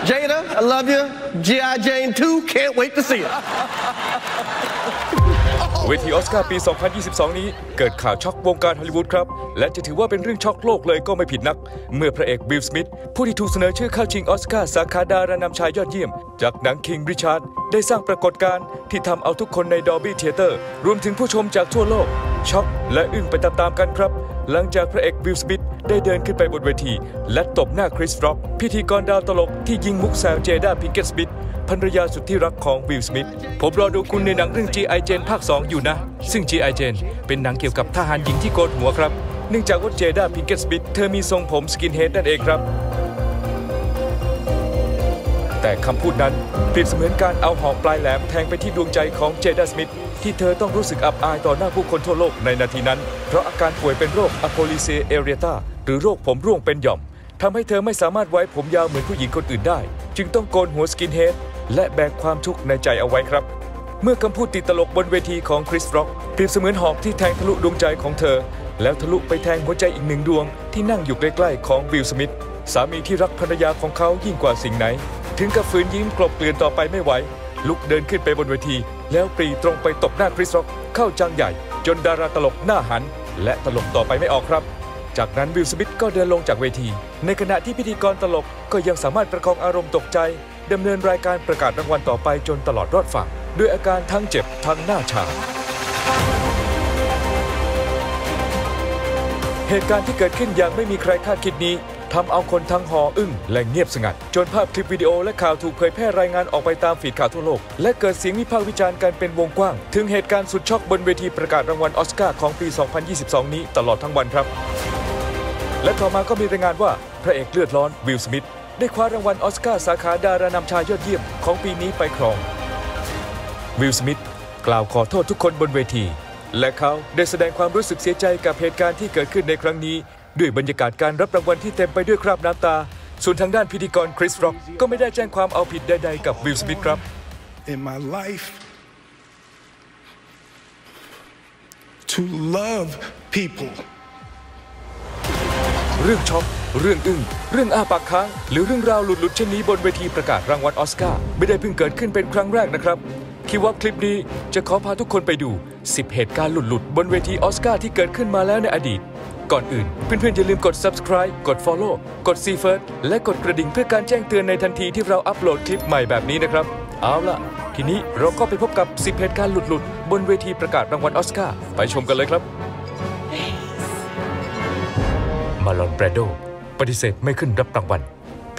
Jada, I love you. G.I. Jane 2, can't wait to see it. เวทีออสการ์ปี 2022 นี้เกิดข่าวช็อกวงการฮอลลีวูดครับและจะถือว่าเป็นเรื่องช็อกโลกเลยก็ไม่ผิดนักเมื่อพระเอกวิล สมิธผู้ที่ถูกเสนอชื่อเข้าชิงออสการ์สาขาดารานำชายยอดเยี่ยมจากหนังคิงริชาร์ดได้สร้างปรากฏการณ์ที่ทำเอาทุกคนในดอลบี้เธียเตอร์รวมถึงผู้ชมจากทั่วโลกช็อกและอึ้งไปตามๆกันครับหลังจากพระเอกวิล สมิธได้เดินขึ้นไปบนเวทีและตบหน้าคริส ร็อกพิธีกรดาวตลกที่ยิงมุกแซวเจด้า พิงเกต สมิธภรรยาสุดที่รักของวิล สมิธผมรอดูคุณในหนังเรื่อง G.I. Jane ภาค 2 อยู่นะซึ่ง G.I. Jane เป็นหนังเกี่ยวกับทหารหญิงที่โกนหัวครับเนื่องจากว่าเจด้า พิงเกต สมิธเธอมีทรงผมสกินเฮดนั่นเองครับแต่คำพูดนั้นเปรียบเสมือนการเอาหอกปลายแหลมแทงไปที่ดวงใจของเจด้า สมิธที่เธอต้องรู้สึกอับอายต่อหน้าผู้คนทั่วโลกในนาทีนั้นเพราะอาการป่วยเป็นโรคอะโพลิเซเอเรียตาหรือโรคผมร่วงเป็นหย่อมทำให้เธอไม่สามารถไว้ผมยาวเหมือนผู้หญิงคนอื่นได้จึงต้องโกนหัวสกินเฮดและแบกความทุกข์ในใจเอาไว้ครับเมื่อคำพูดติดตลกบนเวทีของคริส ร็อกเปรียบเสมือนหอกที่แทงทะลุดวงใจของเธอแล้วทะลุไปแทงหัวใจอีกหนึ่งดวงที่นั่งอยู่ใกล้ๆของวิล สมิธสามีที่รักภรรยาของเขายิ่งกว่าสิ่งไหนถึงกับฝืนยิ้มกลบเกลื่อนต่อไปไม่ไหวลุกเดินขึ้นไปบนเวทีแล้วปรีตรงไปตบหน้าคริส ร็อกเข้าจังใหญ่จนดาราตลกหน้าหันและตลกต่อไปไม่ออกครับจากนั้นวิล สมิธก็เดินลงจากเวทีในขณะที่พิธีกรตลกก็ยังสามารถประคองอารมณ์ตกใจดำเนินรายการประกาศรางวัลต่อไปจนตลอดรอดฝั่งด้วยอาการทั้งเจ็บทั้งหน้าชาเหตุการณ์ที่เกิดขึ้นอย่างไม่มีใครคาดคิดนี้ทำเอาคนทั้งหออึ้งและเงียบสงัดจนภาพคลิปวิดีโอและข่าวถูกเผยแพร่รายงานออกไปตามฟีดข่าวทั่วโลกและเกิดเสียงวิพากษ์วิจารณ์กันเป็นวงกว้างถึงเหตุการณ์สุดช็อกบนเวทีประกาศรางวัลออสการ์ของปี 2022 นี้ตลอดทั้งวันครับและต่อมาก็มีรายงานว่าพระเอกเลือดร้อนวิล สมิธได้คว้ารางวัลออสการ์สาขาดารานำชายยอดเยี่ยมของปีนี้ไปครองวิล สมิธกล่าวขอโทษทุกคนบนเวทีและเขาได้แสดงความรู้สึกเสียใจกับเหตุการณ์ที่เกิดขึ้นในครั้งนี้ด้วยบรรยากาศการรับรางวัลที่เต็มไปด้วยคราบน้ำตาส่วนทางด้านพิธีกรคริส ร็อกก็ไม่ได้แจ้งความเอาผิดใดๆกับวิล สมิธครับ In my life to love people เรื่องช็อกเรื่องอึ้งเรื่องอ้าปากค้างหรือเรื่องราวหลุดๆเช่นนี้บนเวทีประกาศรางวัลออสการ์ไม่ได้เพิ่งเกิดขึ้นเป็นครั้งแรกนะครับคิดว่าคลิปนี้จะขอพาทุกคนไปดู10เหตุการณ์หลุดๆบนเวทีออสการ์ที่เกิดขึ้นมาแล้วในอดีตก่อนอื่นเพื่อนๆอย่าลืมกด subscribe กด follow กด see first และกดกระดิ่งเพื่อการแจ้งเตือนในทันทีที่เราอัปโหลดคลิปใหม่แบบนี้นะครับเอาล่ะทีนี้เราก็ไปพบกับ10เหตุการณ์หลุดๆบนเวทีประกาศรางวัลออสการ์ไปชมกันเลยครับมาลอน แบรนโดปฏิเสธไม่ขึ้นรับรางวัลปี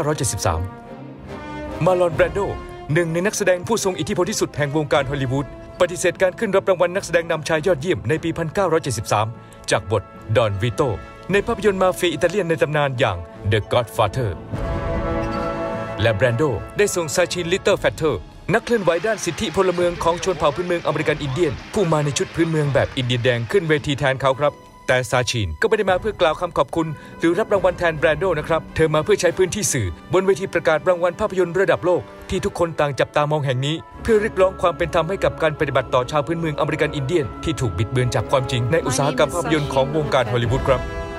1973 มาลอน แบรนโดหนึ่งในนักแสดงผู้ทรงอิทธิพลที่สุดแห่งวงการฮอลลีวูดปฏิเสธการขึ้นรับรางวัลนักแสดงนำชายยอดเยี่ยมในปี 1973 จากบทดอน วิโตในภาพยนตร์มาเฟียอิตาเลียนในตำนานอย่าง The Godfather และแบรนโดได้ส่งซาชิน ลิตเติ้ล แฟตเตอร์นักเคลื่อนไหวด้านสิทธิพลเมืองของชนเผ่าพื้นเมืองอเมริกันอินเดียนผู้มาในชุดพื้นเมืองแบบอินเดียนแดงขึ้นเวทีแทนเขาครับแต่ซาชินก็ไม่ได้มาเพื่อกล่าวคำขอบคุณหรือรับรางวัลแทนแบรนโดนะครับเธอมาเพื่อใช้พื้นที่สื่อบนเวทีประกาศรางวัลภาพยนตร์ระดับโลกที่ทุกคนต่างจับตามองแห่งนี้เพื่อเรียกร้องความเป็นธรรมให้กับการปฏิบัติต่อชาวพื้นเมืองอเมริกันอินเดียนที่ถูกบิดเบือนจากความจริงในอุตสาหกรรมภาพยนตร์ของวงการฮอลลีวูดครับ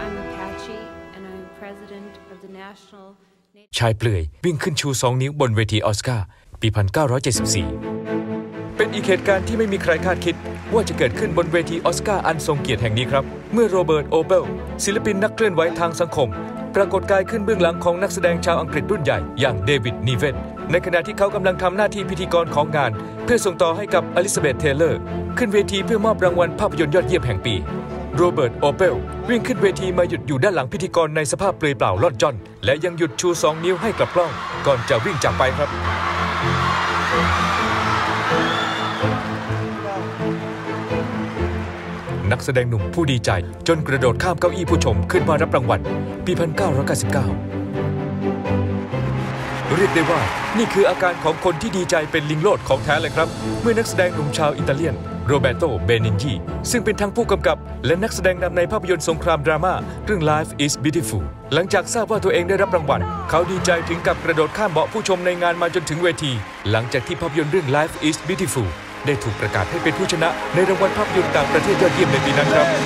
ชายเปลือยวิ่งขึ้นชู2 นิ้วบนเวทีออสการ์ปี 1974เป็นอีกเหตุการณ์ที่ไม่มีใครคาดคิดว่าจะเกิดขึ้นบนเวทีออสการ์อันทรงเกียรติแห่งนี้ครับเมื่อโรเบิร์ต โอเบลศิลปินนักเคลื่อนไหวทางสังคมปรากฏกายขึ้นเบื้องหลังของนักแสดงชาวอังกฤษรุ่นใหญ่อย่างเดวิด นีเวนในขณะที่เขากำลังทำหน้าที่พิธีกรของงานเพื่อส่งต่อให้กับอลิซาเบธ เทย์เลอร์ขึ้นเวทีเพื่อมอบรางวัลภาพยนตร์ยอดเยี่ยมแห่งปีโรเบิร์ต โอเบลวิ่งขึ้นเวทีมาหยุดอยู่ด้านหลังพิธีกรในสภาพเปลือยเปล่าล่อนจ้อนและยังหยุดชู2 นิ้วให้กับกล้องก่อนจะวิ่งจากไปครับนักแสดงหนุ่มผู้ดีใจจนกระโดดข้ามเก้าอี้ผู้ชมขึ้นมารับรางวัลปี 1999 เรียกได้ว่านี่คืออาการของคนที่ดีใจเป็นลิงโลดของแท้เลยครับเมื่อนักแสดงหนุ่มชาวอิตาเลียนโรเบโต เบนินยีซึ่งเป็นทั้งผู้กำกับและนักแสดงนำในภาพยนตร์สงครามดราม่าเรื่อง Life is Beautiful หลังจากทราบว่าตัวเองได้รับรางวัลเขาดีใจถึงกับกระโดดข้ามเบาะผู้ชมในงานมาจนถึงเวทีหลังจากที่ภาพยนตร์เรื่อง Life is Beautiful ได้ถูกประกาศให้เป็นผู้ชนะในรางวัลภาพยนตร์ต่างประเทศยอดเยี่ยมในปีนั้นครับ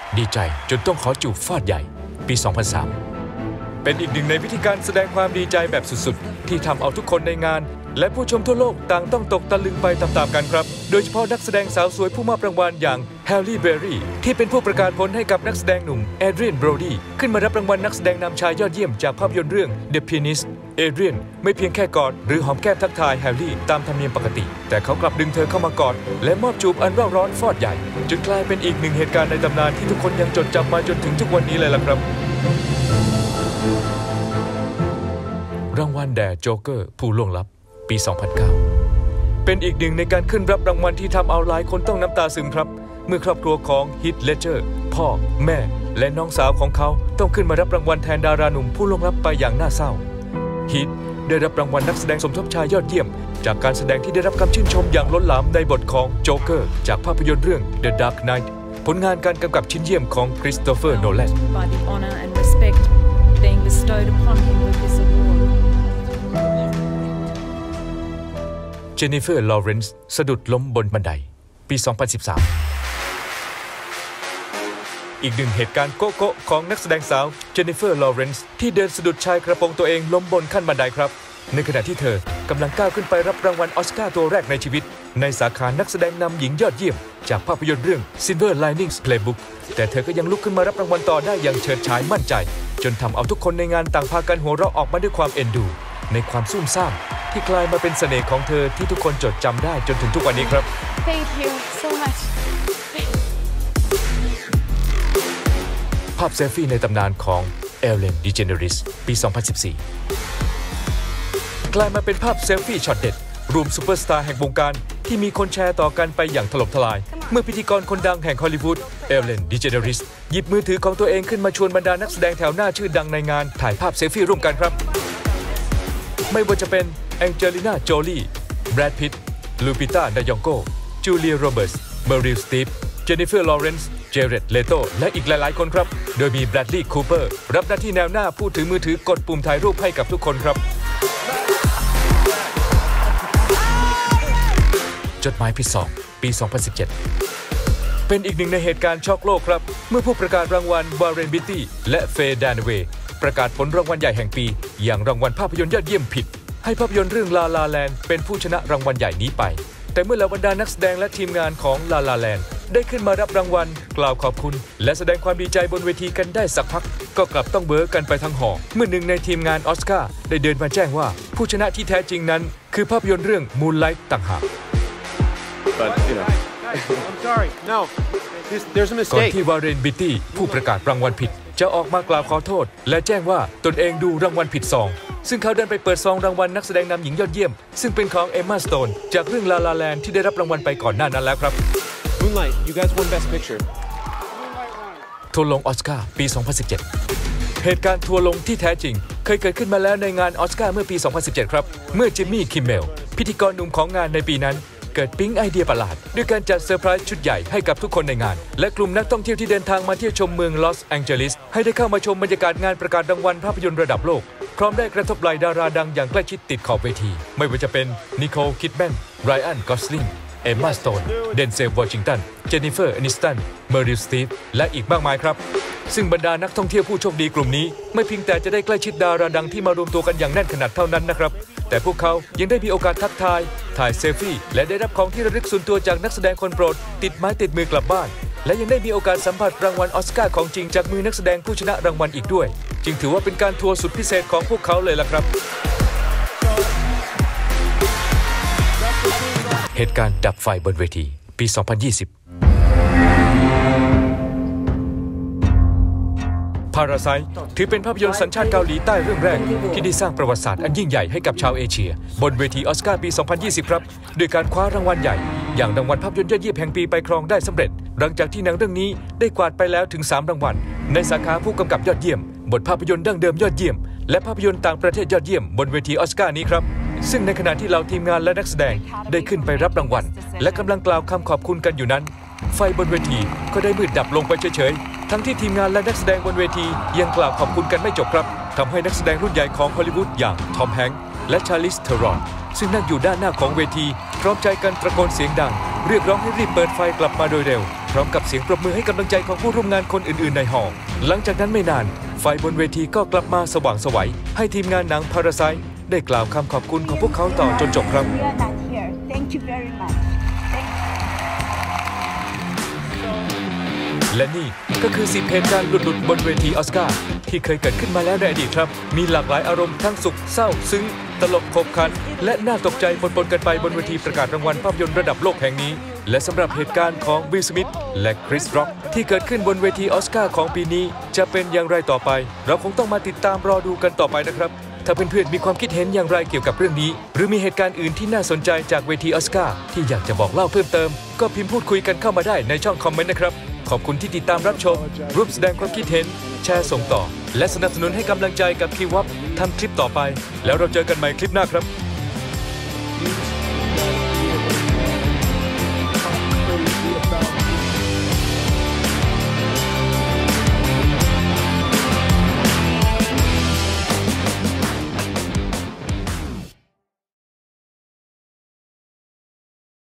ดีใจจนต้องขอจูบฟาดใหญ่ปี 2003 เป็นอีกหนึ่งในวิธีการแสดงความดีใจแบบสุดๆที่ทำเอาทุกคนในงานและผู้ชมทั่วโลกต่างต้องตกตะลึงไปตามๆกันครับโดยเฉพาะนักแสดงสาวสวยผู้มอบรางวัลอย่างแฮร์รี่เบอร์รี่ที่เป็นผู้ประกาศผลให้กับนักแสดงหนุ่มแอดเรียนโบรดี้ขึ้นมารับรางวัลนักแสดงนำชายยอดเยี่ยมจากภาพยนตร์เรื่อง The Pianist เอเดรียนไม่เพียงแค่กอดหรือหอมแก้มทักทายแฮร์รี่ตามธรรมเนียมปกติแต่เขากลับดึงเธอเข้ามากอดและมอบจูบอันเร่าร้อนฟอดใหญ่จนกลายเป็นอีกหนึ่งเหตุการณ์ในตำนานที่ทุกคนยังจดจำมาจนถึงทุกวันนี้เลยล่ะครับรางวัลแด่โจ๊กเกอร์ผู้ล่วงลับปี 2009 เป็นอีกหนึ่งในการขึ้นรับรางวัลที่ทำเอาหลายคนต้องน้ำตาซึมครับเมื่อครอบครัวของฮีทเลดเจอร์พ่อแม่และน้องสาวของเขาต้องขึ้นมารับรางวัลแทนดาราหนุ่มผู้ล่วงลับไปอย่างน่าเศร้าฮีทได้รับรางวัลนักแสดงสมทบชายยอดเยี่ยมจากการแสดงที่ได้รับคำชื่นชมอย่างล้นหลามในบทของโจ๊กเกอร์จากภาพยนตร์เรื่อง The Dark Knight ผลงานการกำกับชิ้นเยี่ยมของคริสโตเฟอร์โนแลนเจนนิเฟอร์ ลอเรนซ์สะดุดล้มบนบันไดปี 2013 อีกหนึ่งเหตุการณ์โก๊ะๆของนักแสดงสาวเจนนิเฟอร์ ลอเรนซ์ที่เดินสะดุดชายกระโปรงตัวเองล้มบนขั้นบันไดครับในขณะที่เธอกำลังก้าวขึ้นไปรับรางวัลออสการ์ตัวแรกในชีวิตในสาขานักแสดงนำหญิงยอดเยี่ยมจากภาพยนตร์เรื่อง Silver Linings Playbook แต่เธอก็ยังลุกขึ้นมารับรางวัลต่อได้อย่างเฉิดฉายมั่นใจจนทำเอาทุกคนในงานต่างพากันหัวเราะออกมาด้วยความเอ็นดูในความซุ่มซ่ามที่กลายมาเป็นเสน่ห์ของเธอที่ทุกคนจดจำได้จนถึงทุกวันนี้ครับ Thank you so much ภาพเซลฟี่ในตำนานของเอลเลน ดิเจเนริสปี 2014 กลายมาเป็นภาพเซลฟี่ช็อตเด็ดรวมซูเปอร์สตาร์แห่งวงการที่มีคนแชร์ต่อกันไปอย่างถล่มทลายเมื่อพิธีกรคนดังแห่งฮอลลีวูดเอลเลน ดิเจเนริสหยิบมือถือของตัวเองขึ้นมาชวนบรรดานักแสดงแถวหน้าชื่อดังในงานถ่ายภาพเซลฟี่ร่วมกันครับไม่ว่าจะเป็นแองเจลิน่า โจลี่ แบรด พิตต์ ลูปิต้า ดายองโก จูเลีย โรเบิร์ตส์ เมอริล สตีฟ เจนนิเฟอร์ ลอเรนซ์ เจเร็ด เลโต และอีกหลายๆคนครับโดยมีแบรดลีย์ คูเปอร์รับหน้าที่แนวหน้าผู้ถือมือถือกดปุ่มถ่ายรูปให้กับทุกคนครับจดหมายผิด2ปี 2017 เป็นอีกหนึ่งในเหตุการณ์ช็อกโลกครับเมื่อผู้ประกาศรางวัลวาเรน บิตตี้และเฟย์ แดนเวย์ประกาศผลรางวัลใหญ่แห่งปีอย่างรางวัลภาพยนตร์ยอดเยี่ยมผิดให้ภาพยนตร์เรื่องลาลาแลนด์เป็นผู้ชนะรางวัลใหญ่นี้ไปแต่เมื่อเหล่าบรรดานักแสดงและทีมงานของลาลาแลนด์ได้ขึ้นมารับรางวัลกล่าวขอบคุณและแสดงความดีใจบนเวทีกันได้สักพักก็กลับต้องเบ้อกันไปทั้งหอเมื่อหนึ่งในทีมงานออสการ์ได้เดินมาแจ้งว่าผู้ชนะที่แท้จริงนั้นคือภาพยนตร์เรื่อง Moonlight ต่างหากก่อนที่วาเรน บิตตี้ผู้ประกาศรางวัลผิดจะออกมากล่าวขอโทษและแจ้งว่าตนเองดูรางวัลผิดซองซึ่งเขาเดินไปเปิดซองรางวัลนักแสดงนำหญิงยอดเยี่ยมซึ่งเป็นของเอมม่า สโตนจากเรื่องลาลาแลนด์ที่ได้รับรางวัลไปก่อนหน้านั้นแล้วครับ Moonlight, you guys won Best Picture. ทัวร์ลงออสการ์ปี 2017 เหตุการณ์ทัวร์ลงที่แท้จริงเคยเกิดขึ้นมาแล้วในงานออสการ์เมื่อปี 2017 ครับเมื่อจิมมี่ คิมเมลพิธีกรหนุ่มของงานในปีนั้นเกิดปิ๊งไอเดียประหลาดด้วยการจัดเซอร์ไพรส์ชุดใหญ่ให้กับทุกคนในงานและกลุ่มนักท่องเที่ยวที่เดินทางมาเที่ยวชมเมืองลอสแองเจลิสให้ได้เข้ามาชมบรรยากาศงานประกาศรางวัลภาพยนตร์ระดับโลกพร้อมได้กระทบไหล่ดาราดังอย่างใกล้ชิดติดขอบเวทีไม่ว่าจะเป็นนิโคล คิดแมน ไรอัน กอสลิง เอมม่า สโตน เดนเซล วอชิงตัน เจนนิเฟอร์ แอนิสตัน เมอริล สตีฟและอีกมากมายครับซึ่งบรรดานักท่องเที่ยวผู้โชคดีกลุ่มนี้ไม่เพียงแต่จะได้ใกล้ชิดดาราดังที่มารวมตัวกันอย่างแน่นขนาดเท่านั้นนะครับแต่พวกเขายังได้มีโอกาสทักทายถ่ายเซลฟี่และได้รับของที่ระลึกส่วนตัวจากนักแสดงคนโปรดติดไม้ติดมือกลับบ้านและยังได้มีโอกาสสัมผัสรางวัลออสการ์ของจริงจากมือนักแสดงผู้ชนะรางวัลอีกด้วยจึงถือว่าเป็นการทัวร์สุดพิเศษของพวกเขาเลยล่ะครับเหตุการณ์ดับไฟบนเวทีปี 2020Parasite ถือเป็นภาพยนตร์สัญชาติเกาหลีใต้เรื่องแรกที่ได้สร้างประวัติศาสตร์อันยิ่งใหญ่ให้กับชาวเอเชียบนเวทีออสการ์ปี 2020 ครับโดยการคว้ารางวัลใหญ่อย่างรางวัลภาพยนตร์ยอดเยี่ยมแห่งปีไปครองได้สำเร็จหลังจากที่หนังเรื่องนี้ได้กวาดไปแล้วถึง3รางวัลในสาขาผู้กำกับยอดเยี่ยมบทภาพยนตร์ดั้งเดิมยอดเยี่ยมและภาพยนตร์ต่างประเทศยอดเยี่ยมบนเวทีออสการ์นี้ครับซึ่งในขณะที่เหล่าทีมงานและนักแสดงได้ขึ้นไปรับรางวัลและกำลังกล่าวคำขอบคุณกันอยู่นั้นไฟบนเวทีก็ได้มืดดับลงไปเฉยๆทั้งที่ทีมงานและนักแสดงบนเวทียังกล่าวขอบคุณกันไม่จบครับทำให้นักแสดงรุ่นใหญ่ของฮอลลีวูดอย่างทอม แฮงค์และชาร์ลิส เทอรอนซึ่งนั่งอยู่ด้านหน้าของเวทีพร้อมใจกันตะโกนเสียงดังเรียกร้องให้รีบเปิดไฟกลับมาโดยเร็วพร้อมกับเสียงปรบมือให้กำลังใจของผู้ร่วมงานคนอื่นๆในหอหลังจากนั้นไม่นานไฟบนเวทีก็กลับมาสว่างไสวให้ทีมงานหนัง Parasite ได้กล่าวคำขอบคุณของพวกเขาต่อจนจบครับ We are not here. Thank you very much. Thank you. และนี่ก็คือ10เหตุการณ์หลุดบนเวทีออสการ์ที่เคยเกิดขึ้นมาแล้วในอดีตครับมีหลากหลายอารมณ์ทั้งสุขเศร้าซึ้งตลกขบขันและน่าตกใจปนกันไปบนเวทีประกาศรางวัลภาพยนตร์ระดับโลกแห่งนี้และสำหรับเหตุการณ์ของวิล สมิธและคริส ร็อกที่เกิดขึ้นบนเวทีออสการ์ของปีนี้จะเป็นอย่างไรต่อไปเราคงต้องมาติดตามรอดูกันต่อไปนะครับถ้าเพื่อนๆมีความคิดเห็นอย่างไรเกี่ยวกับเรื่องนี้หรือมีเหตุการณ์อื่นที่น่าสนใจจากเวทีออสการ์ที่อยากจะบอกเล่าเพิ่มเติมก็พิมพ์พูดคุยกันเข้ามาได้ในช่องคอมเมนต์นะครับขอบคุณที่ติดตามรับชมร่วมแสดงความคิดเห็นแชร์ส่งต่อและสนับสนุนให้กำลังใจกับคีวับทำคลิปต่อไปแล้วเราเจอกันใหม่คลิปหน้าครับ